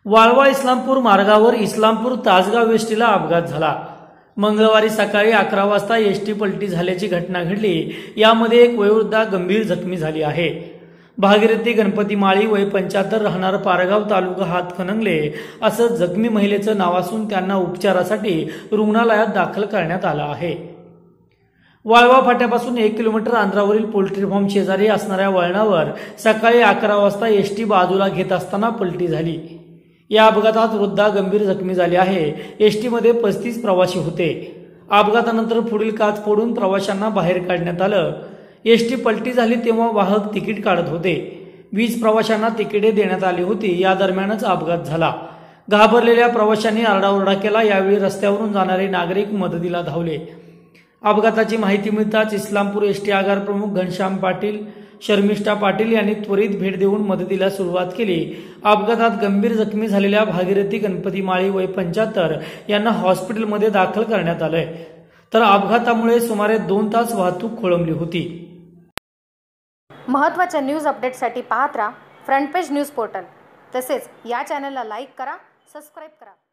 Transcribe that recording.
वाळवा इस्लामपूर मार्गावर इस्लामपूर तासगाव एसटीला अपघात झाला। मंगळवारी सकाळी 11 वाजता एसटी पलटी झाल्याची घटना घडली। यामध्ये एक वयोवृद्धा गंभीर जखमी झाली आहे। भागीरथी गणपती माळी वय 75 राहणार पारगाव तालुका हातकणंगले असं जखमी महिलेचं नाव असून त्यांना उपचारासाठी रुग्णालयात दाखल करण्यात आलं आहे। वाळवा फाट्यापासून 1 किलोमीटर अंतरावरील पोल्ट्री फार्म शेजारी असणाऱ्या वळणावर सकाळी 11 वाजता एसटी बाजूला घेत असताना पलटी झाली। या अपघातात वृद्धा गंभीर जखमी झाली आहे। एसटी मध्ये 35 प्रवासी होते। अपघातानंतर पुढील काच फोडून प्रवाशांना बाहेर काढण्यात आलं। एसटी पलटी झाली तेव्हा वाहक तिकीट काढत होते। 20 प्रवाशांना तिकिटे देण्यात आली होती। या दरम्यानच अपघात झाला। घाबरलेल्या प्रवाशांनी आरडाओरडा केला। यावेळी रस्त्यावरून जाणारे नागरिक मदतीला धावले। अपघाताची माहिती मिळताच इस्लामपूर एसटी आगार प्रमुख घनश्याम पाटील, शर्मिष्ठा पाटील यांनी त्वरित भेट देऊन मदतीला सुरुवात केली। अपघातात गंभीर जखमी झालेल्या भागीरथी गणपती माळी वय 75 यांना हॉस्पिटलमध्ये दाखल करण्यात आलंय। तर अपघातामुळे सुमारे 2 तास वाहतूक खोळंबली होती। महत्त्वाच्या न्यूज अपडेटसाठी पाहत राहा फ्रंट पेज न्यूज पोर्टल। तसेच या चॅनलला लाईक करा, सबस्क्राइब करा।